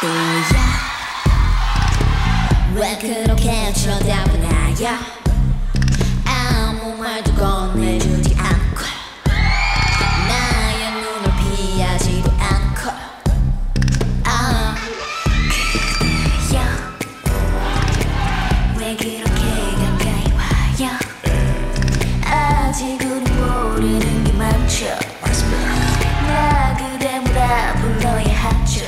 왜 그렇게 쳐다보나요? 아무 말도 건네주지 않고 나의 눈을 피하지도 않고 그대여 왜 그렇게 가까이 와요? 아직은 모르는 게 많죠. 나 그대보다 불러야 하죠.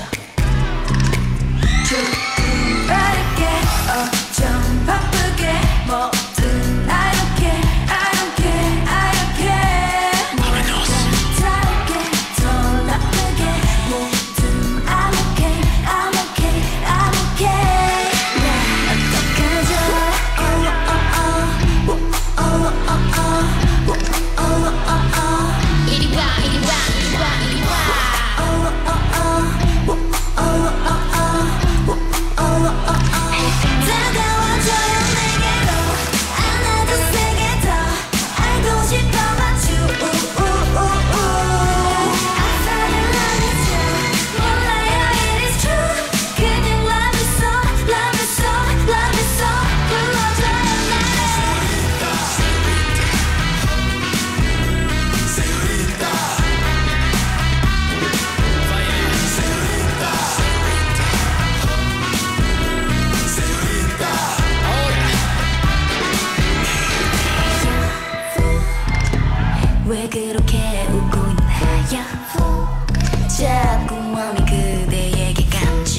좀 바쁘게 뭐든 I don't care, I don't care, I don't care. 다르게 더 나쁘게 뭐든 I'm okay, I'm okay, I'm okay. 나 어떡하죠? 이리 와, 이리 와, 이리 와, 이리 와. 왜 그렇게 웃고 있나요? 자꾸 마음이 그대에게 갔죠.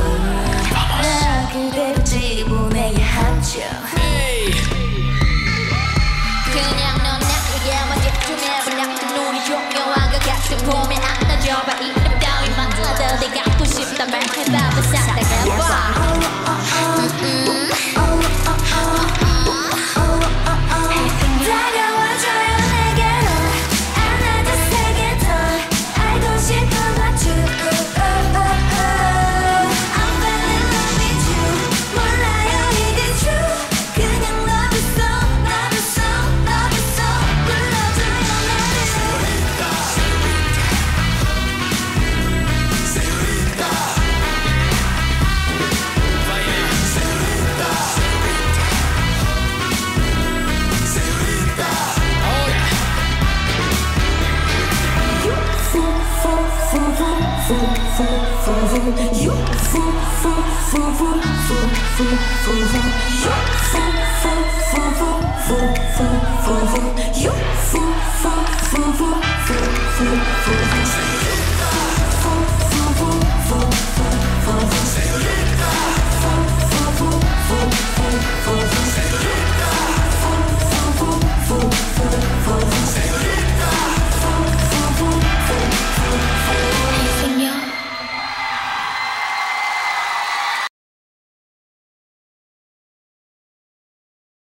나 그대로 집어내야 하죠. 그냥 넌 나에게만 집중해보려 눈이 종려와 그 같은 봄에 안 떠져봐. 이름 따위만 하다 내가 갖고 싶단 말 해봐. 살다가봐. You